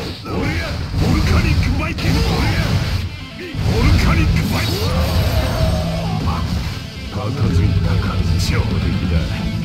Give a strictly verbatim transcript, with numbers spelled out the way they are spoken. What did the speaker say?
ボルカニックバイキング。ボルカニックバイキング。片付いたか。上出来だ。